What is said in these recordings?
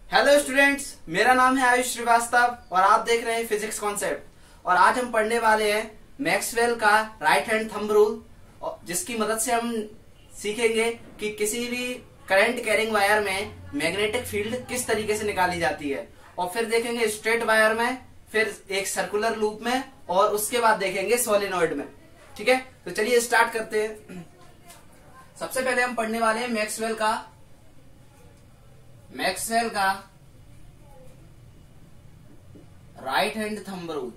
Hello students, मेरा नाम है आयुष श्रीवास्तव और आप देख रहे हैं फिजिक्स कॉन्सेप्ट। और आज हम पढ़ने वाले हैं मैक्सवेल का राइट हैंड थंब रूल, जिसकी मदद से हम सीखेंगे कि किसी भी करंट कैरिंग वायर में मैग्नेटिक फील्ड किस तरीके से निकाली जाती है। और फिर देखेंगे स्ट्रेट वायर में, फिर एक सर्कुलर लूप में, और उसके बाद देखेंगे सोलेनॉइड में। ठीक है, तो चलिए स्टार्ट करते हैं। सबसे पहले हम पढ़ने वाले हैं मैक्सवेल का right hand thumb rule.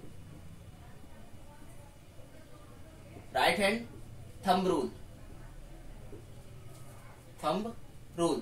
Right hand thumb rule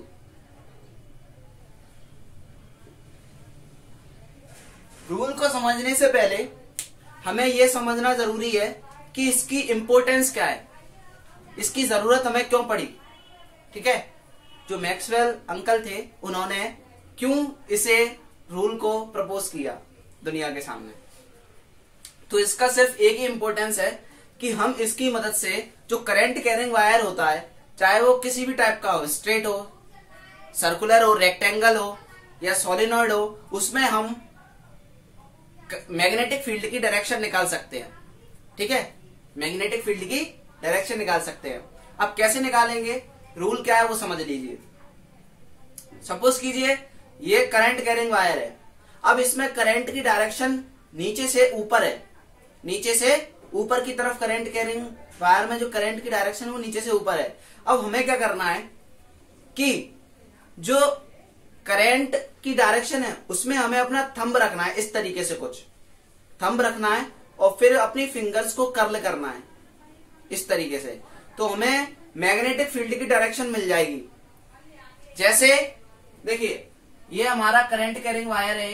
rule को समझने से पहले हमें यह समझना जरूरी है कि इसकी इंपॉर्टेंस क्या है, इसकी जरूरत हमें क्यों पड़ी। ठीक है, जो मैक्सवेल अंकल थे उन्होंने क्यों इसे रूल को प्रपोज किया दुनिया के सामने। तो इसका सिर्फ एक ही इंपॉर्टेंस है कि हम इसकी मदद से जो करंट कैरिंग वायर होता है, चाहे वो किसी भी टाइप का हो, स्ट्रेट हो, सर्कुलर हो, रेक्टेंगल हो या सोलेनॉइड हो, उसमें हम मैग्नेटिक फील्ड की डायरेक्शन निकाल सकते हैं। ठीक है, मैग्नेटिक फील्ड की डायरेक्शन निकाल सकते हैं। अब कैसे निकालेंगे, रूल क्या है वो समझ लीजिए। सपोज कीजिए ये करंट कैरिंग वायर है। अब इसमें करंट की डायरेक्शन नीचे से ऊपर है, नीचे से ऊपर की तरफ करंट कैरिंग वायर में जो करंट की डायरेक्शन वो नीचे से ऊपर है। अब हमें क्या करना है कि जो करंट की डायरेक्शन है उसमें हमें अपना थंब रखना है, इस तरीके से कुछ थंब रखना है, और फिर अपनी फिंगर्स को कर्ल करना है इस तरीके से। तो हमें मैग्नेटिक फील्ड की डायरेक्शन मिल जाएगी। जैसे देखिए, ये हमारा करंट कैरिंग वायर है,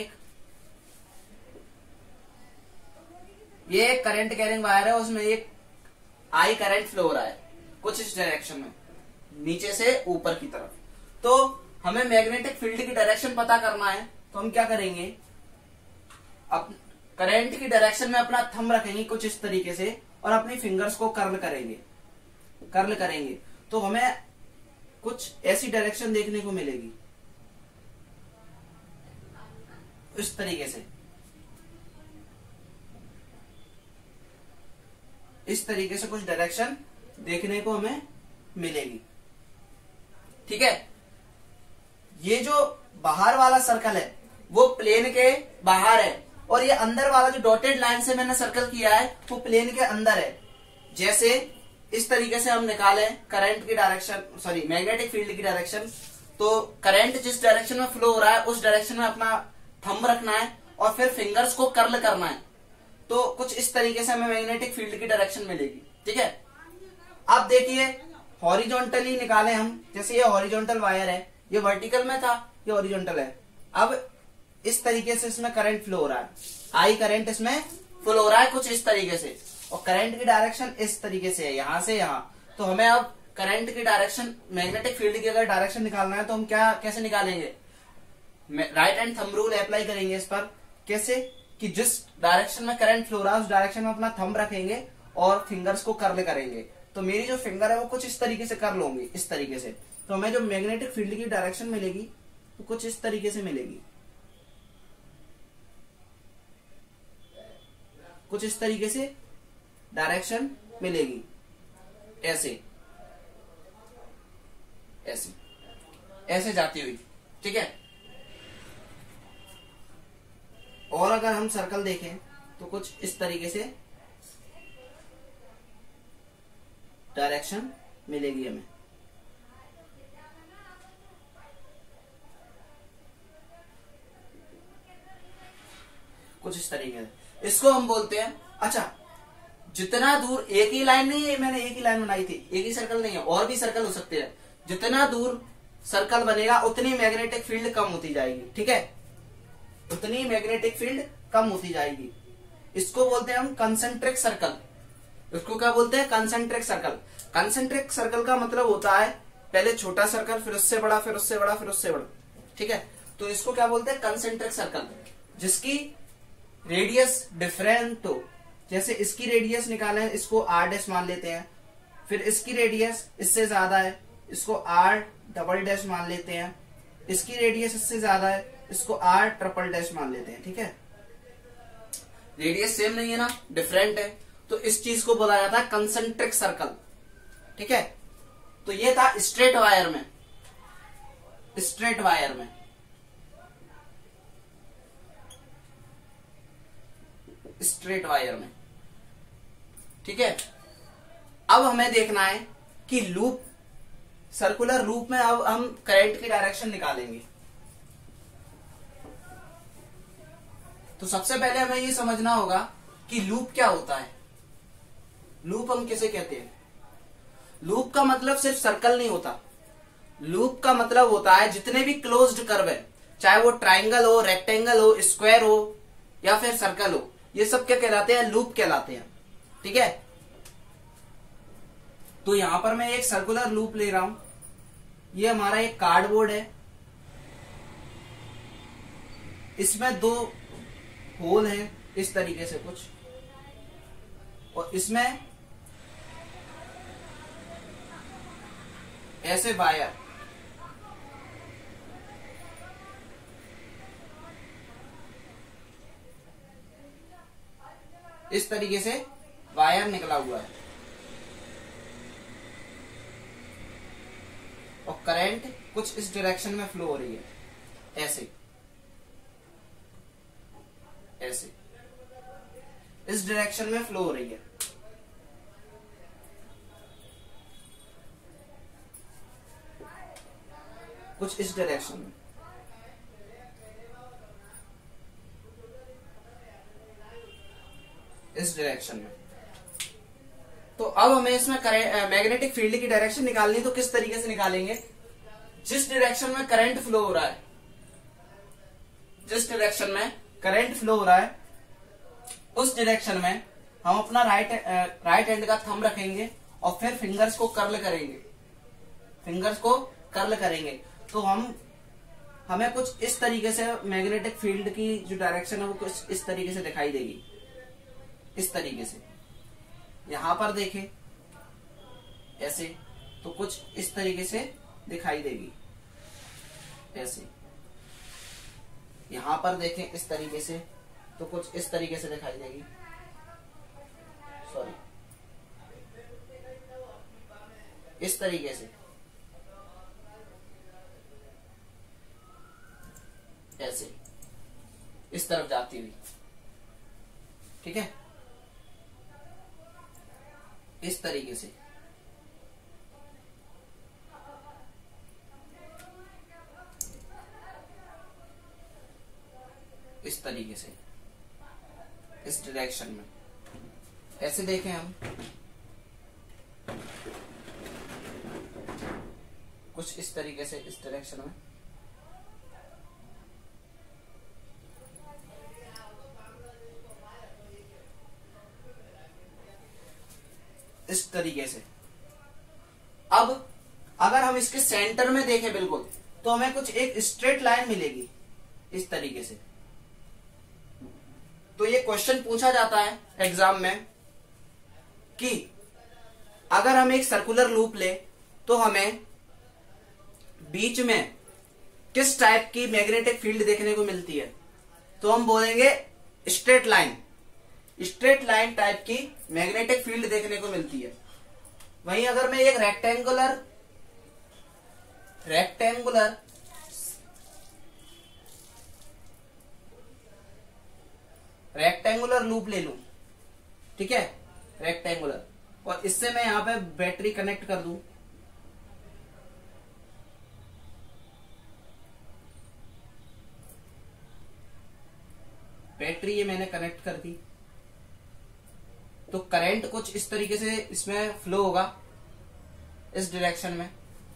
ये एक करंट कैरिंग वायर है, उसमें एक आई करंट फ्लो हो रहा है कुछ इस डायरेक्शन में, नीचे से ऊपर की तरफ। तो हमें मैग्नेटिक फील्ड की डायरेक्शन पता करना है, तो हम क्या करेंगे, करंट की डायरेक्शन में अपना थंब रखेंगे कुछ इस तरीके से, और अपनी फिंगर्स को कर्ल करेंगे तो हमें कुछ ऐसी डायरेक्शन देखने को मिलेगी, इस तरीके से, इस तरीके से कुछ डायरेक्शन देखने को हमें मिलेगी। ठीक है, ये जो बाहर वाला सर्कल है वो प्लेन के बाहर है, और ये अंदर वाला जो डॉटेड लाइन से मैंने सर्कल किया है वो प्लेन के अंदर है। जैसे इस तरीके से हम निकालें करंट की डायरेक्शन, सॉरी मैग्नेटिक फील्ड की डायरेक्शन, तो करंट जिस डायरेक्शन में फ्लो हो रहा है उस डायरेक्शन में अपना थंब रखना है और फिर फिंगर्स को कर्ल करना है। तो कुछ इस तरीके से हमें मैग्नेटिक फील्ड की डायरेक्शन मिलेगी। ठीक है, अब देखिए हॉरिजॉन्टली निकाले हम। जैसे ये हॉरिजॉन्टल वायर है, ये वर्टिकल में था, ये हॉरिजॉन्टल है। अब इस तरीके से इसमें करंट फ्लो हो रहा है, आई करंट इसमें फ्लो हो रहा है कुछ इस तरीके से, और करंट की डायरेक्शन इस तरीके से है, यहां से यहां। तो हमें अब करंट की डायरेक्शन, मैग्नेटिक फील्ड की अगर डायरेक्शन निकालना है तो हम कैसे निकालेंगे, right hand thumb rule apply करेंगे इस पर। कैसे कि जिस डायरेक्शन में करंट फ्लो रहा है उस डायरेक्शन में अपना थंब रखेंगे और फिंगर्स को कर्ल करेंगे। तो मेरी जो फिंगर है वो कुछ इस तरीके से कर्ल होंगी, इस तरीके से। तो हमें जो मैग्नेटिक फील्ड की डायरेक्शन मिलेगी तो कुछ इस तरीके से मिलेगी, कुछ इस तरीके से डायरेक्शन मिलेगी, ऐसे ऐसे ऐसे जाती हुई। ठीक है, और अगर हम सर्कल देखें तो कुछ इस तरीके से डायरेक्शन मिलेगी हमें। कुछ इस तरीके से इसको हम बोलते हैं। अच्छा, जितना दूर, एक ही लाइन नहीं है, मैंने एक ही लाइन बनाई थी, एक ही सर्कल नहीं है, और भी सर्कल हो सकते हैं। जितना दूर सर्कल बनेगा उतनी मैग्नेटिक फील्ड कम होती जाएगी। ठीक है, उतनी मैग्नेटिक फील्ड कम होती जाएगी। इसको बोलते हैं हम कंसेंट्रिक सर्कल। इसको क्या बोलते हैं, कंसेंट्रिक सर्कल। कंसेंट्रिक सर्कल का मतलब होता है पहले छोटा सर्कल, फिर उससे बड़ा, फिर उससे बड़ा, फिर उससे बड़ा। ठीक है, तो इसको क्या बोलते हैं, कंसेंट्रिक सर्कल, जिसकी रेडियस डिफरेंट हो। जैसे इसकी रेडियस निकालें, इसको आर डैश मान लेते हैं, फिर इसकी रेडियस इससे ज्यादा है, इसको आर डबल डैश मान लेते हैं, इसकी रेडियस इससे ज्यादा है इसको R ट्रिपल डैश मान लेते हैं, ठीक है। रेडियस सेम नहीं है ना, डिफरेंट है, तो इस चीज को बोला जाता है कंसेंट्रिक सर्कल, ठीक है। तो ये था स्ट्रेट वायर में, स्ट्रेट वायर में, स्ट्रेट वायर में, ठीक है। अब हमें देखना है कि लूप, सर्कुलर लूप में अब हम करंट की डायरेक्शन निकालेंगे। तो सबसे पहले हमें ये समझना होगा कि लूप क्या होता है। लूप हम किसे कहते हैं? लूप का मतलब सिर्फ सर्कल नहीं होता, लूप का मतलब होता है जितने भी क्लोज्ड कर्व है, चाहे वो ट्राइंगल हो, रेक्टेंगल हो, स्क्वायर हो या फिर सर्कल हो, ये सब क्या कहलाते हैं? लूप कहलाते हैं, ठीक है। तो यहां पर मैं एक सर्कुलर लूप ले रहा हूं, ये हमारा एक कार्डबोर्ड है, इसमें 2 होल है इस तरीके से कुछ, और इसमें ऐसे वायर, इस तरीके से वायर निकला हुआ है, और करंट कुछ इस डायरेक्शन में फ्लो हो रही है, ऐसे ऐसे इस डायरेक्शन में फ्लो हो रही है। कुछ इस डायरेक्शन में, इस डायरेक्शन में। तो अब हमें इसमें मैग्नेटिक फील्ड की डायरेक्शन निकालनी है, तो किस तरीके से निकालेंगे? जिस डायरेक्शन में करंट फ्लो हो रहा है, जिस डायरेक्शन में करंट फ्लो हो रहा है, उस डायरेक्शन में हम अपना राइट हैंड का थंब रखेंगे और फिर फिंगर्स को कर्ल करेंगे, फिंगर्स को कर्ल करेंगे। तो हमें कुछ इस तरीके से मैग्नेटिक फील्ड की जो डायरेक्शन है वो कुछ इस तरीके से दिखाई देगी, इस तरीके से। यहां पर देखें ऐसे, तो कुछ इस तरीके से दिखाई देगी, ऐसे। यहां पर देखें इस तरीके से, तो कुछ इस तरीके से दिखाई देगी, सॉरी, इस तरीके से, ऐसे, इस तरफ जाती हुई, ठीक है, इस तरीके से। इस तरीके से, इस डायरेक्शन में ऐसे देखें हम, कुछ इस तरीके से, इस डायरेक्शन में। इस तरीके से। अब अगर हम इसके सेंटर में देखें बिल्कुल, तो हमें कुछ एक स्ट्रेट लाइन मिलेगी इस तरीके से। तो ये क्वेश्चन पूछा जाता है एग्जाम में कि अगर हम एक सर्कुलर लूप ले तो हमें बीच में किस टाइप की मैग्नेटिक फील्ड देखने को मिलती है? तो हम बोलेंगे straight line, straight line type की मैग्नेटिक फील्ड देखने को मिलती है। वहीं अगर मैं एक रेक्टेंगुलर लूप ले लूं, ठीक है, रेक्टेंगुलर, और इससे मैं यहां पे बैटरी कनेक्ट कर दूं, बैटरी ये मैंने कनेक्ट कर दी, तो करंट कुछ इस तरीके से इसमें फ्लो होगा, इस डायरेक्शन में,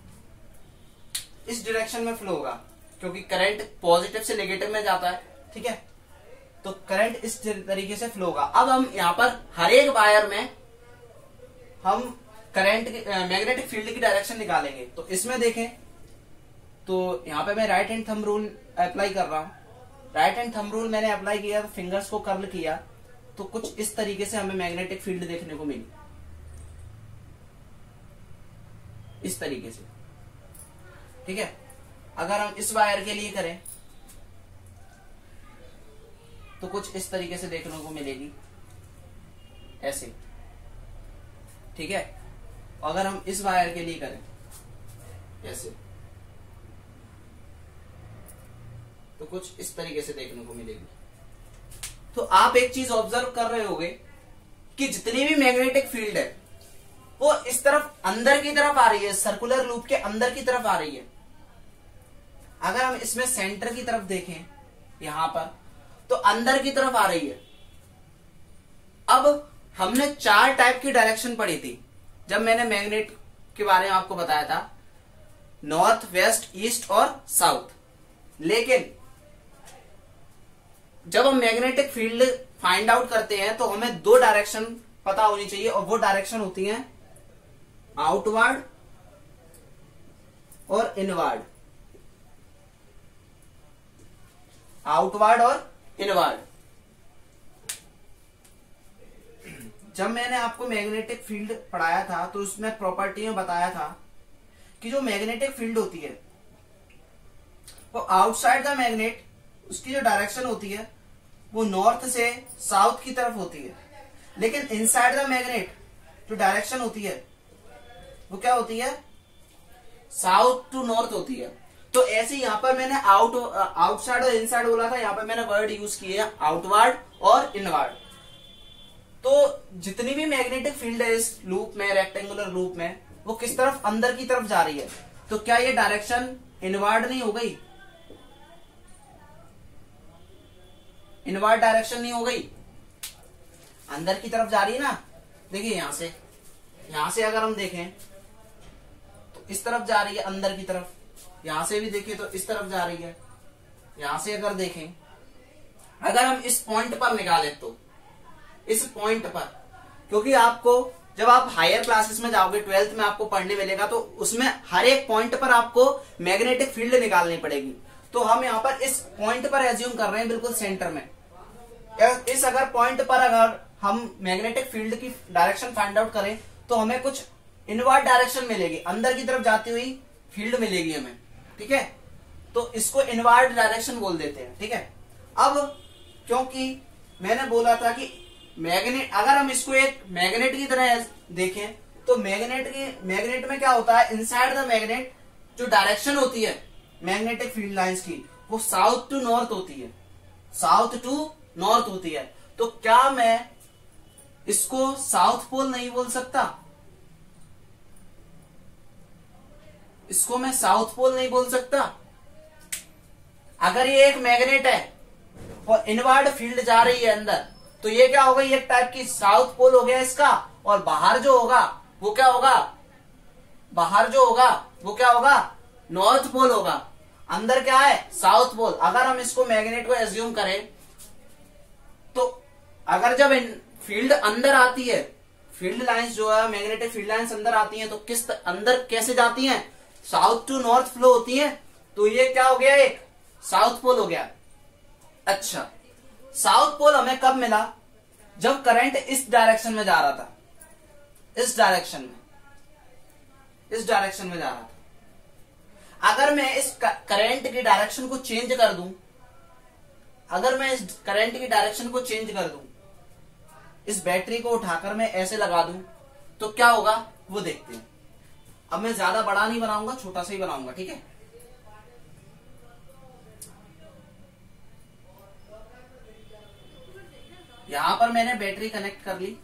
इस डायरेक्शन में फ्लो होगा, क्योंकि करंट पॉजिटिव से नेगेटिव में जाता है, ठीक है। तो करंट इस तरीके से फ्लो होगा। अब हम यहां पर हर एक वायर में हम करंट मैग्नेटिक फील्ड की डायरेक्शन निकालेंगे। तो इसमें देखें, तो यहां पे मैं right hand thumb rule apply कर रहा हूं। राइट हैंड थंब रूल मैंने अप्लाई किया, तो फिंगर्स को कर्ल किया, तो कुछ इस तरीके से हमें मैग्नेटिक फील्ड देखने को मिली, इस तरीके से, ठीक है। अगर हम इस वायर के लिए करें तो कुछ इस तरीके से देखने को मिलेगी, ऐसे। ठीक है, अगर हम इस वायर के लिए करें ऐसे, तो कुछ इस तरीके से देखने को मिलेगी। तो आप एक चीज ऑब्जर्व कर रहे होंगे कि जितनी भी मैग्नेटिक फील्ड है वो इस तरफ अंदर की तरफ आ रही है, सर्कुलर लूप के अंदर की तरफ आ रही है। अगर हम इसमें सेंटर की तरफ देखें यहां पर, तो अंदर की तरफ आ रही है। अब हमने 4 टाइप की डायरेक्शन पढ़ी थी जब मैंने मैग्नेट के बारे में आपको बताया था, नॉर्थ, वेस्ट, ईस्ट और साउथ। लेकिन जब हम मैग्नेटिक फील्ड फाइंड आउट करते हैं तो हमें 2 डायरेक्शन पता होनी चाहिए, और वो डायरेक्शन होती हैं आउटवर्ड और इनवर्ड। आउटवर्ड और इनवर्ड। जब मैंने आपको मैग्नेटिक फील्ड पढ़ाया था तो उसमें प्रॉपर्टी में बताया था कि जो मैग्नेटिक फील्ड होती है वो आउटसाइड द मैग्नेट, उसकी जो डायरेक्शन होती है वो नॉर्थ से साउथ की तरफ होती है, लेकिन इनसाइड द मैग्नेट जो डायरेक्शन होती है वो क्या होती है, साउथ टू नॉर्थ होती है। तो ऐसे यहां पर मैंने आउटसाइड और इनसाइड बोला था, यहां पर मैंने वर्ड यूज किए हैं आउटवर्ड और इनवर्ड। तो जितनी भी मैग्नेटिक फील्ड है इस लूप में, रेक्टेंगुलर लूप में, वो किस तरफ, अंदर की तरफ जा रही है। तो क्या ये डायरेक्शन इनवर्ड नहीं हो गई, इनवर्ड डायरेक्शन नहीं हो गई, अंदर की तरफ जा रही है ना। देखिए यहां से अगर हम देखें तो इस तरफ जा रही है, अंदर की तरफ। यहां से भी देखिए तो इस तरफ जा रही है। यहां से अगर देखें, अगर हम इस पॉइंट पर निकालें तो इस पॉइंट पर, क्योंकि आपको जब आप हायर क्लासेस में जाओगे, 12th में आपको पढ़ने मिलेगा, तो उसमें हर एक पॉइंट पर आपको मैग्नेटिक फील्ड निकालनी पड़ेगी। तो हम यहां पर इस पॉइंट पर एज्यूम कर रहे हैं, बिल्कुल सेंटर में। इस अगर पॉइंट पर अगर हम मैग्नेटिक फील्ड की डायरेक्शन फाइंड आउट करें तो हमें कुछ इनवर्ड डायरेक्शन मिलेगी, अंदर की तरफ जाती हुई फील्ड मिलेगी हमें। ठीक है, तो इसको इनवर्ड डायरेक्शन बोल देते हैं। ठीक है, अब क्योंकि मैंने बोला था कि मैग्नेट, अगर हम इसको एक मैग्नेट की तरह देखें तो मैग्नेट में क्या होता है, इनसाइड द मैग्नेट जो डायरेक्शन होती है मैग्नेटिक फील्ड लाइंस की, वो साउथ टू नॉर्थ होती है, साउथ टू नॉर्थ होती है। तो क्या मैं इसको साउथ पोल नहीं बोल सकता, इसको मैं साउथ पोल नहीं बोल सकता। अगर ये एक मैग्नेट है और इनवर्ड फील्ड जा रही है अंदर, तो ये क्या होगा, एक टाइप की साउथ पोल हो गया इसका, और बाहर जो होगा वो क्या होगा, बाहर जो होगा वो क्या होगा, नॉर्थ पोल होगा। अंदर क्या है, साउथ पोल। अगर हम इसको मैग्नेट को एज्यूम करें तो अगर जब फील्ड अंदर आती है, फील्ड लाइंस जो है मैग्नेटिक फील्ड लाइंस अंदर आती हैं, तो किस अंदर कैसे जाती हैं, साउथ टू नॉर्थ फ्लो होती हैं। तो ये क्या हो गया, एक साउथ पोल हो गया। अच्छा, साउथ पोल हमें कब मिला, जब करंट इस डायरेक्शन में जा रहा था, इस डायरेक्शन में जा रहा था। अगर मैं इस करंट की डायरेक्शन को चेंज कर दूं, अगर मैं इस करंट की डायरेक्शन को चेंज कर दूं, इस बैटरी को उठाकर मैं ऐसे लगा दूं, तो क्या होगा वो देखते हैं। अब मैं ज्यादा बड़ा नहीं बनाऊंगा, छोटा सा ही बनाऊंगा। ठीक है, यहां पर मैंने बैटरी कनेक्ट कर ली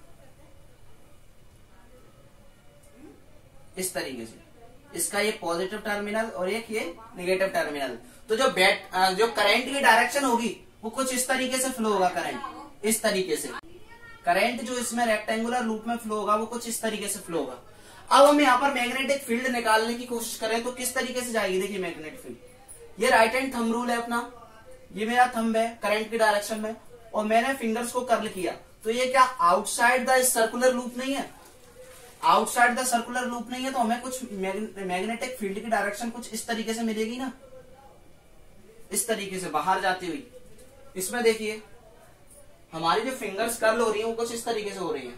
इस तरीके से, इसका ये पॉजिटिव टर्मिनल और एक ये नेगेटिव टर्मिनल। तो जो करंट की डायरेक्शन होगी वो कुछ इस तरीके से फ्लो होगा, करंट इस तरीके से, करंट जो इसमें रेक्टेंगुलर लूप में फ्लो होगा वो कुछ इस तरीके से फ्लो होगा। अब हम यहाँ पर मैग्नेटिक फील्ड निकालने की कोशिश करें तो किस तरीके से जाएगी, देखिए मैग्नेटिक फील्ड, ये राइट हैंड थंब रूल है अपना, ये मेरा थंब है करंट की डायरेक्शन में, और मैंने फिंगर्स को कर्ल किया, तो ये क्या आउटसाइड द सर्कुलर लूप नहीं है, आउटसाइड द सर्कुलर लूप नहीं है, तो हमें कुछ मैग्नेटिक फील्ड की डायरेक्शन कुछ इस तरीके से मिलेगी ना, इस तरीके से बाहर जाती हुई। इसमें देखिए हमारी जो फिंगर्स कर्ल हो रही है वो कुछ इस तरीके से हो रही है,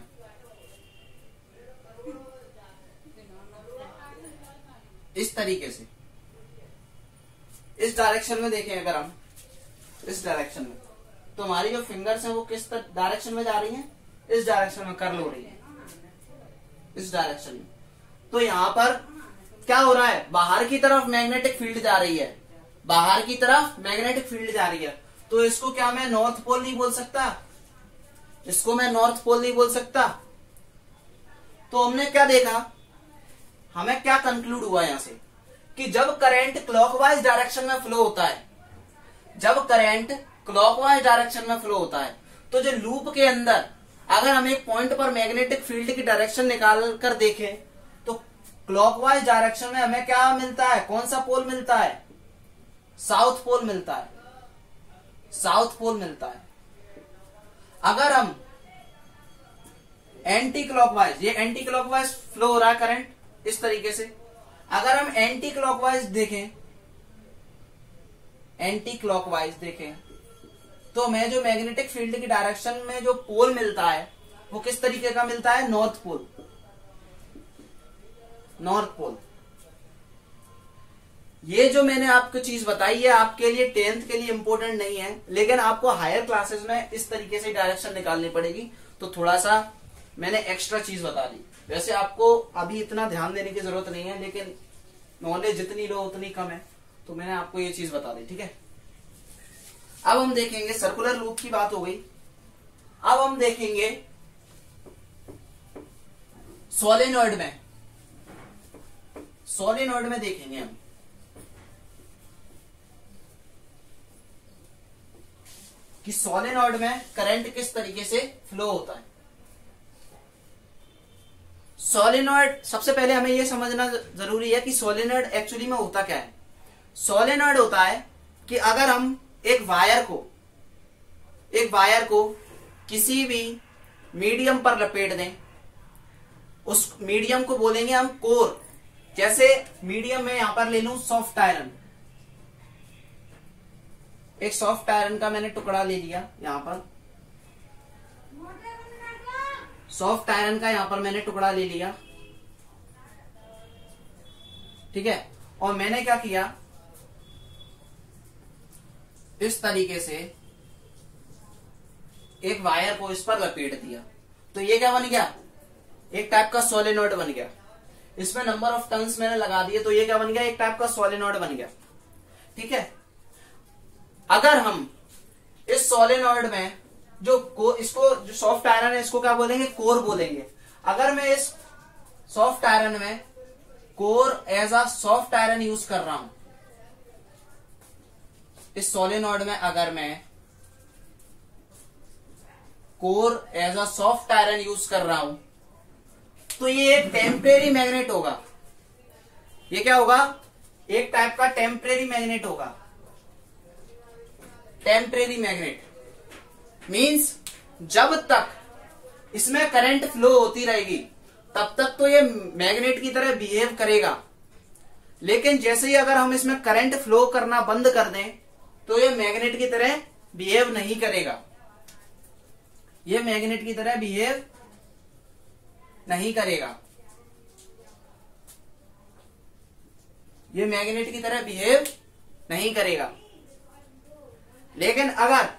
इस तरीके से, इस डायरेक्शन में देखें अगर हम इस डायरेक्शन में, तो हमारी जो फिंगर्स हैं वो किस डायरेक्शन में जा रही हैं, इस डायरेक्शन में कर्ल हो रही है, इस डायरेक्शन में। तो यहां पर क्या हो रहा है, बाहर की तरफ मैग्नेटिक फील्ड जा रही है, बाहर की तरफ मैग्नेटिक फील्ड जा रही है। तो इसको क्या मैं नॉर्थ पोल नहीं बोल सकता, इसको मैं नॉर्थ पोल नहीं बोल सकता। तो हमने क्या देखा, हमें क्या कंक्लूड हुआ यहां से कि जब करंट क्लॉकवाइज डायरेक्शन में फ्लो होता है, जब करंट क्लॉकवाइज डायरेक्शन में फ्लो होता है, तो जो लूप के अंदर अगर हम एक पॉइंट पर मैग्नेटिक फील्ड की डायरेक्शन निकाल कर देखें तो क्लॉकवाइज डायरेक्शन में हमें क्या मिलता है, कौन सा पोल मिलता है, साउथ पोल मिलता है, साउथ पोल मिलता है। अगर हम एंटी क्लॉकवाइज, ये एंटी क्लॉकवाइज फ्लो हो रहा है करंट इस तरीके से, अगर हम एंटी क्लॉकवाइज देखें, एंटी क्लॉकवाइज देखें तो हमें जो मैग्नेटिक फील्ड की डायरेक्शन में जो पोल मिलता है वो किस तरीके का मिलता है, नॉर्थ पोल, नॉर्थ पोल। ये जो मैंने आपको चीज बताई है आपके लिए 10th के लिए इंपॉर्टेंट नहीं है, लेकिन आपको हायर क्लासेस में इस तरीके से डायरेक्शन निकालनी पड़ेगी। तो थोड़ा सा मैंने एक्स्ट्रा चीज बता दी। वैसे आपको अभी इतना ध्यान देने की जरूरत नहीं है, लेकिन नॉलेज जितनी लो उतनी कम है, तो मैंने आपको ये चीज बता दी, ठीक है। अब हम देखेंगे, सर्कुलर लूप की बात हो गई, अब हम देखेंगे सोलेनॉइड में, सोलेनॉइड में देखेंगे हम कि सोलेनॉइड में करंट किस तरीके से फ्लो होता है। सोलेनॉइड, सबसे पहले हमें यह समझना जरूरी है कि सोलेनॉइड एक्चुअली में होता क्या है। सोलेनॉइड होता है कि अगर हम एक वायर को किसी भी मीडियम पर लपेट दें, उस मीडियम को बोलेंगे हम कोर। जैसे मीडियम में यहां पर ले लूं सॉफ्ट आयरन, एक सॉफ्ट आयरन का मैंने टुकड़ा ले लिया, यहां पर सॉफ्ट आयरन का यहां पर मैंने टुकड़ा ले लिया, ठीक है। और मैंने क्या किया, इस तरीके से एक वायर को इस पर लपेट दिया, तो ये क्या बन गया, एक टाइप का सोलेनॉइड बन गया। इसमें नंबर ऑफ टर्न्स मैंने लगा दिए, तो ये क्या बन गया, एक टाइप का सोलेनॉइड बन गया, ठीक है। अगर हम इस सोलेनॉइड में इसको जो सॉफ्ट आयरन है इसको क्या बोलेंगे, कोर बोलेंगे। अगर मैं इस सॉफ्ट आयरन में core as a soft iron use कर रहा हूं, इस सोलेनॉइड में अगर मैं core as a soft iron use कर रहा हूं, तो ये एक टेम्परेरी मैग्नेट होगा। ये क्या होगा, एक टाइप का टेम्परेरी मैग्नेट होगा। टेम्परेरी मैग्नेट मींस जब तक इसमें करंट फ्लो होती रहेगी तब तक तो ये मैग्नेट की तरह बिहेव करेगा, लेकिन जैसे ही अगर हम इसमें करंट फ्लो करना बंद कर दें तो ये मैग्नेट की तरह बिहेव नहीं करेगा, ये मैग्नेट की तरह बिहेव नहीं करेगा, ये मैग्नेट की तरह बिहेव नहीं करेगा। लेकिन अगर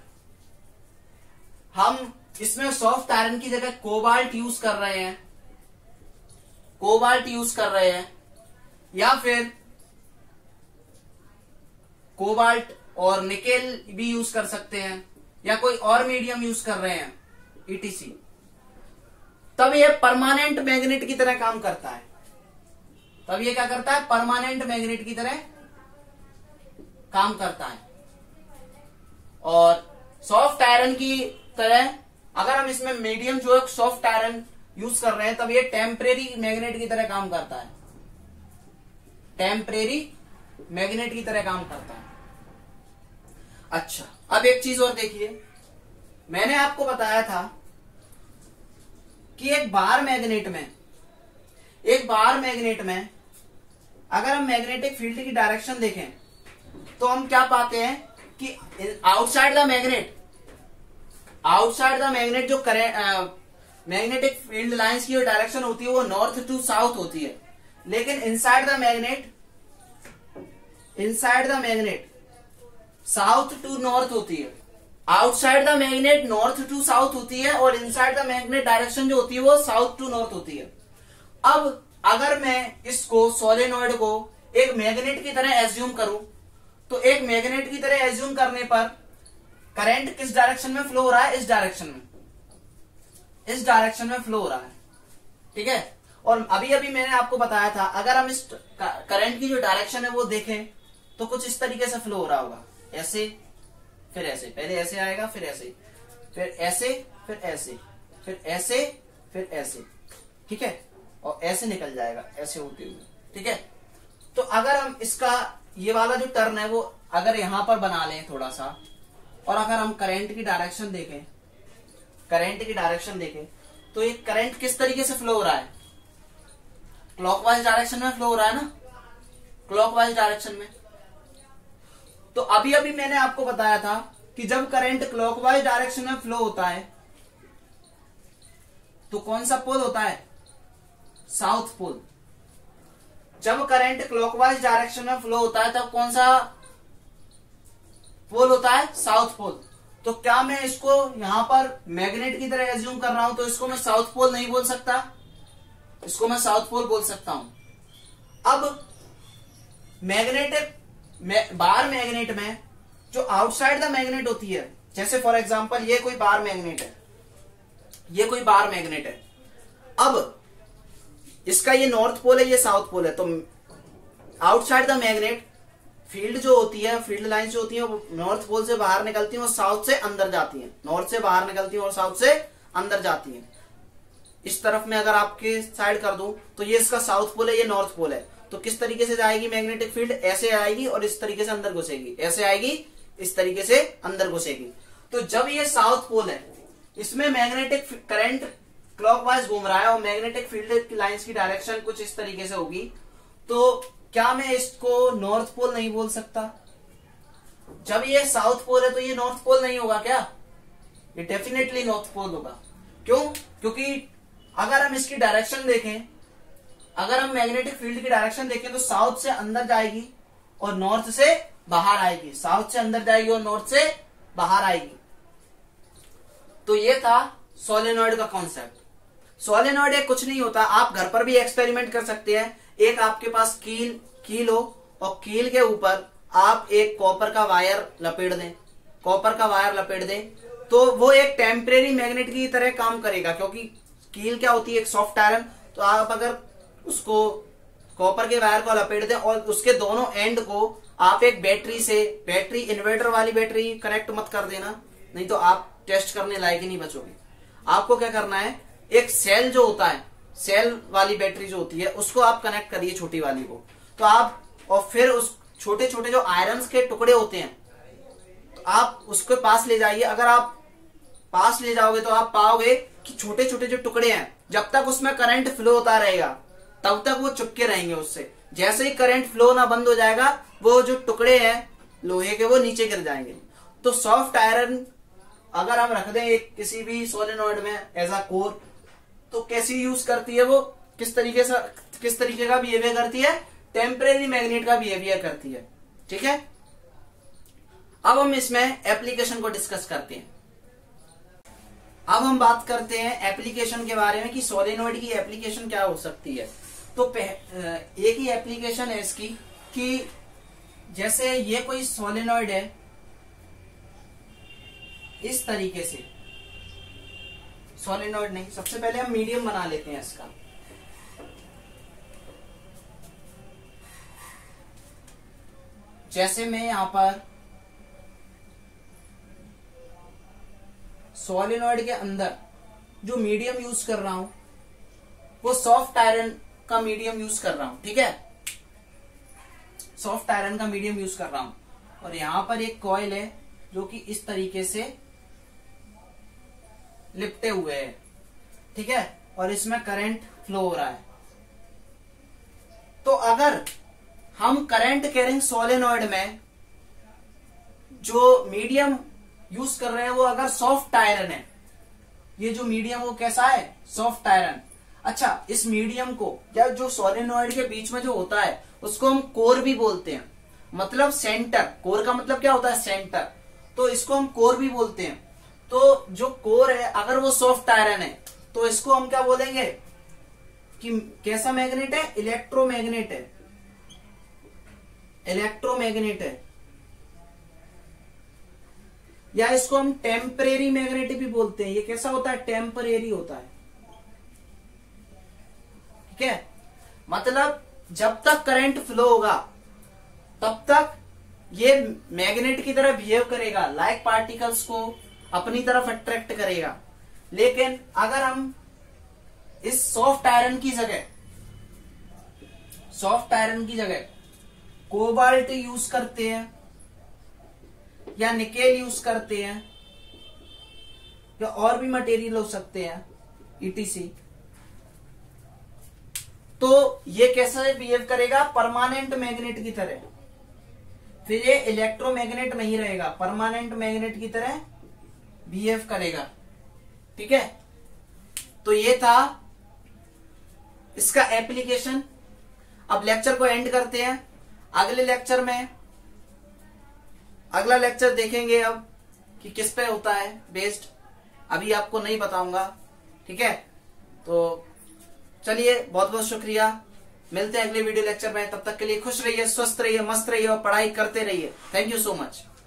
हम इसमें सॉफ्ट आयरन की जगह कोबाल्ट यूज कर रहे हैं, कोबाल्ट यूज कर रहे हैं, या फिर कोबाल्ट और निकेल भी यूज कर सकते हैं, या कोई और मीडियम यूज कर रहे हैं ईटीसी, तब ये परमानेंट मैग्नेट की तरह काम करता है। तब ये क्या करता है, परमानेंट मैग्नेट की तरह काम करता है। और सॉफ्ट आयरन की तरह अगर हम इसमें मीडियम जो है सॉफ्ट आयरन यूज कर रहे हैं, तब ये टेम्परेरी मैग्नेट की तरह काम करता है, टेम्परेरी मैग्नेट की तरह काम करता है। अच्छा, अब एक चीज और देखिए, मैंने आपको बताया था कि एक बार मैग्नेट में अगर हम मैग्नेटिक फील्ड की डायरेक्शन देखें तो हम क्या पाते हैं कि आउटसाइड द मैग्नेट जो मैग्नेटिक फील्ड लाइंस की जो डायरेक्शन होती है वो नॉर्थ टू साउथ होती है, लेकिन inside the magnet south to north होती है। Outside the magnet north to south होती है और इनसाइड द मैग्नेट डायरेक्शन जो होती है वो साउथ टू नॉर्थ होती है। अब अगर मैं इसको सोलेनॉइड को एक मैग्नेट की तरह एज्यूम करूं, तो एक मैग्नेट की तरह एज्यूम करने पर करंट किस डायरेक्शन में फ्लो हो रहा है? इस डायरेक्शन में फ्लो हो रहा है। ठीक है, और अभी अभी मैंने आपको बताया था, अगर हम इस करंट की जो डायरेक्शन है वो देखें तो कुछ इस तरीके से फ्लो हो रहा होगा, ऐसे फिर ऐसे, पहले ऐसे आएगा फिर ऐसे, फिर ऐसे, फिर ऐसे, फिर ऐसे, फिर ऐसे। ठीक है, और ऐसे निकल जाएगा ऐसे होते हुए। ठीक है, तो अगर हम इसका ये वाला जो टर्न है वो अगर यहां पर बना लें थोड़ा सा, और अगर हम करंट की डायरेक्शन देखें, तो ये करंट किस तरीके से फ्लो हो रहा है? क्लॉकवाइज डायरेक्शन में फ्लो हो रहा है ना, क्लॉकवाइज डायरेक्शन में। तो अभी अभी मैंने आपको बताया था कि जब करंट क्लॉकवाइज डायरेक्शन में फ्लो होता है तो कौन सा पोल होता है? South pole. जब करंट क्लॉकवाइज डायरेक्शन में फ्लो होता है तब कौन सा पोल होता है? South pole. तो क्या मैं इसको यहां पर मैग्नेट की तरह एज्यूम कर रहा हूं तो इसको मैं साउथ पोल नहीं बोल सकता, इसको मैं साउथ पोल बोल सकता हूं। अब मैग्नेटिक बार मैग्नेट में जो आउटसाइड द मैग्नेट होती है, जैसे फॉर एग्जांपल ये कोई बार मैग्नेट है, अब इसका ये नॉर्थ पोल है, ये साउथ पोल है, तो आउटसाइड द मैग्नेट फील्ड जो होती है, फील्ड लाइन जो होती है वो नॉर्थ पोल से बाहर निकलती है और साउथ से अंदर जाती है, नॉर्थ से बाहर निकलती है और साउथ से अंदर जाती है। इस तरफ में अगर आपके साइड कर दूं तो ये इसका साउथ पोल है, ये नॉर्थ पोल है। तो किस तरीके से जाएगी मैग्नेटिक फील्ड? ऐसे आएगी और इस तरीके से अंदर घुसेगी, ऐसे आएगी, इस तरीके से अंदर घुसेगी। तो जब ये साउथ पोल है, इसमें मैग्नेटिक करंट क्लॉकवाइज घूम रहा है और मैग्नेटिक फील्ड की लाइंस की डायरेक्शन कुछ इस तरीके से होगी, तो क्या मैं इसको नॉर्थ पोल नहीं बोल सकता? जब ये साउथ पोल है तो ये नॉर्थ पोल नहीं होगा क्या? ये डेफिनेटली नॉर्थ पोल होगा। क्यों? क्योंकि अगर हम इसकी डायरेक्शन देखें, अगर हम मैग्नेटिक फील्ड की डायरेक्शन देखें तो साउथ से अंदर जाएगी और नॉर्थ से बाहर आएगी, साउथ से अंदर जाएगी और नॉर्थ से बाहर आएगी। तो ये था सोलेनॉइड का कॉन्सेप्ट। सोलेनॉइड एक कुछ नहीं होता, आप घर पर भी एक्सपेरिमेंट कर सकते हैं। एक आपके पास कील हो और कील के ऊपर आप एक कॉपर का वायर लपेट दें, तो वो एक टेम्परेरी मैग्नेट की तरह काम करेगा, क्योंकि कील क्या होती है? एक सॉफ्ट आयरन। तो आप अगर उसको कॉपर के वायर को लपेट दें और उसके दोनों एंड को आप एक बैटरी इन्वर्टर वाली बैटरी कनेक्ट मत कर देना, नहीं तो आप टेस्ट करने लायक ही नहीं बचोगे। आपको क्या करना है, एक सेल जो होता है, सेल वाली बैटरी जो होती है उसको आप कनेक्ट करिए, छोटी वाली को। तो आप और फिर उस छोटे छोटे जो आयरन के टुकड़े होते हैं तो आप उसके पास ले जाइए। अगर आप पास ले जाओगे तो आप पाओगे कि छोटे छोटे जो टुकड़े हैं, जब तक उसमें करंट फ्लो होता रहेगा तब तक वो चिपके रहेंगे उससे। जैसे ही करंट फ्लो ना बंद हो जाएगा, वो जो टुकड़े हैं लोहे के वो नीचे गिर जाएंगे। तो सॉफ्ट आयरन अगर हम रख दें एक किसी भी सोलेनॉइड में एज अ कोर, तो कैसी यूज करती है वो, किस तरीके का बिहेवियर करती है? टेम्परेरी मैग्नेट का बिहेवियर करती है। ठीक है, अब हम इसमें एप्लीकेशन को डिस्कस करते हैं। अब हम बात करते हैं एप्लीकेशन के बारे में कि सोलेनॉइड की एप्लीकेशन क्या हो सकती है। तो एक ही एप्लीकेशन है इसकी कि जैसे ये कोई सोलेनॉइड है इस तरीके से, सोलेनॉइड नहीं, सबसे पहले हम मीडियम बना लेते हैं इसका। जैसे मैं यहां पर सोलेनॉइड के अंदर जो मीडियम यूज कर रहा हूं वो सॉफ्ट आयरन का मीडियम यूज कर रहा हूं। ठीक है, सॉफ्ट आयरन का मीडियम यूज कर रहा हूं और यहां पर एक कॉइल है जो कि इस तरीके से लिपटे हुए है। ठीक है, और इसमें करंट फ्लो हो रहा है। तो अगर हम करंट कैरिंग सोलेनॉइड में जो मीडियम यूज कर रहे हैं वो अगर सॉफ्ट आयरन है, ये जो मीडियम वो कैसा है? Soft iron. अच्छा, इस मीडियम को या जो सोलेनॉइड के बीच में जो होता है उसको हम कोर भी बोलते हैं, मतलब सेंटर। कोर का मतलब क्या होता है? सेंटर। तो इसको हम कोर भी बोलते हैं। तो जो कोर है अगर वो सॉफ्ट आयरन है तो इसको हम क्या बोलेंगे कि कैसा मैग्नेट है, इलेक्ट्रोमैग्नेट है, इलेक्ट्रोमैग्नेट है, या इसको हम टेम्परेरी मैग्नेट भी बोलते हैं। ये कैसा होता है, टेम्परेरी होता है। ठीक है, मतलब जब तक करंट फ्लो होगा तब तक ये मैग्नेट की तरह बिहेव करेगा, लाइक पार्टिकल्स को अपनी तरफ अट्रैक्ट करेगा। लेकिन अगर हम इस सॉफ्ट आयरन की जगह कोबाल्ट यूज करते हैं या निकेल यूज करते हैं या और भी मटेरियल हो सकते हैं ETC, तो ये कैसे बिहेव करेगा, परमानेंट मैग्नेट की तरह। फिर ये इलेक्ट्रोमैग्नेट नहीं रहेगा, परमानेंट मैग्नेट की तरह बिहेव करेगा। ठीक है, तो ये था इसका एप्लीकेशन। अब लेक्चर को एंड करते हैं। अगले लेक्चर में अगला लेक्चर देखेंगे अब कि किस पे होता है बेस्ड, अभी आपको नहीं बताऊंगा। ठीक है, तो चलिए बहुत बहुत शुक्रिया, मिलते हैं अगले वीडियो लेक्चर में। तब तक के लिए खुश रहिए, स्वस्थ रहिए, मस्त रहिए और पढ़ाई करते रहिए। Thank you so much.